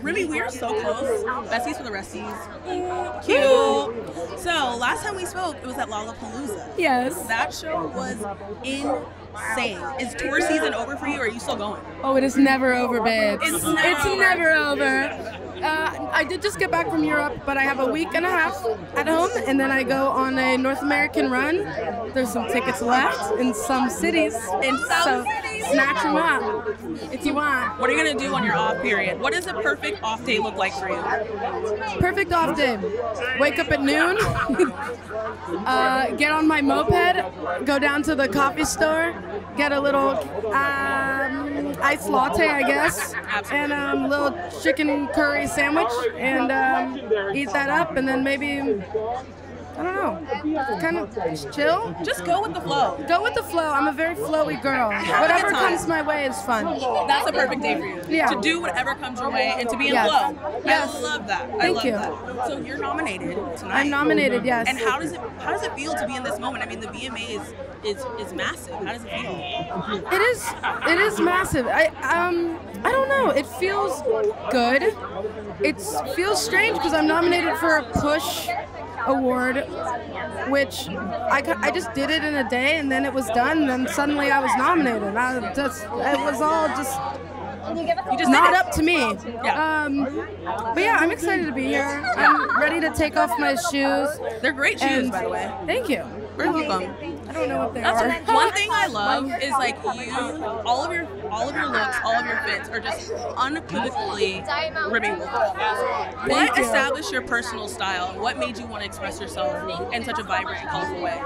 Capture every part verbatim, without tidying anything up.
Ribby, we are so close. Besties for the resties. Cute. So last time we spoke, it was at Lollapalooza. Yes. That show was insane. Is tour season over for you, or are you still going? Oh, it is never over, babes. It's never it's over. never over. Uh, I did just get back from Europe, but I have a week and a half at home, and then I go on a North American run. There's some tickets left in some cities, In some so cities. snatch them up if you want. What are you gonna do on your off period? What does a perfect off day look like for you? Perfect off day. Wake up at noon, uh, get on my moped, go down to the coffee store, get a little um, iced latte, I guess, and a um, little chicken curry sandwich, and um, eat that up, and then maybe, I don't know, kind of just chill. Just go with the flow. Go with the flow. I'm a very flowy girl. Have a Whatever good time. comes my way is fun. That's a perfect day for you. Yeah. To do whatever comes your way and to be in Yes. flow. Yes. I love that. I Thank love you. that. So you're nominated tonight. I'm nominated, yes. And how does it how does it feel to be in this moment? I mean, the V M A is is, is massive. How does it feel? It is. It is massive. I um. I don't know. It feels good. It feels strange because I'm nominated for a Push award, which I, ca- I just did it in a day and then it was done. And then suddenly I was nominated. I just it was all just You just not did it. up to me. Yeah. Um. But yeah, I'm excited to be here. I'm ready to take off my shoes. They're great shoes, And by the way. thank you. Very welcome. I don't know what they That's are. one thing I love is like you, all of your, all of your looks, all of your fits are just unequivocally Ribby Wolf. What Thank you. established your personal style? And what made you want to express yourself in such a vibrant and colorful way?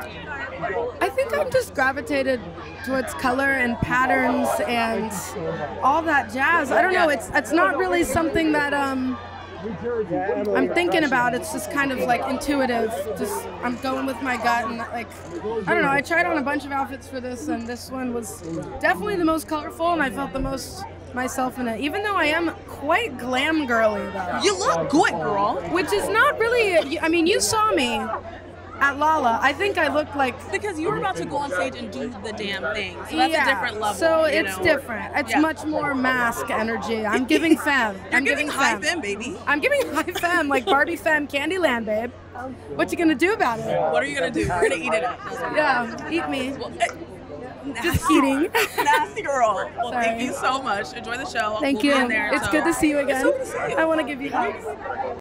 I think I'm just gravitated towards color and patterns and all that jazz. I don't know. It's it's not really something that um I'm thinking about. It's just kind of like intuitive. Just I'm going with my gut and like I don't know. I tried on a bunch of outfits for this, and this one was definitely the most colorful, and I felt the most myself in it. Even though I am quite glam girly though, You look good, girl. which is not really. I mean, you saw me at Lala. I think I looked like. Because you were about to go on stage and do the damn thing. So that's yeah, a different level. so you it's know? different. It's Yeah. much more mask energy. I'm giving femme. You're I'm giving giving high femme. femme, baby. I'm giving high femme, like Barbie femme Candyland, babe. What you gonna do about it? What are you gonna do? We're gonna eat it up. Yeah, eat me. Well, eh, Just nasty- kidding. Nasty girl. Well, Sorry. thank you so much. Enjoy the show. Thank We'll be you. in there, It's so- good to see you again. It's so good to see you. I want to give you hugs.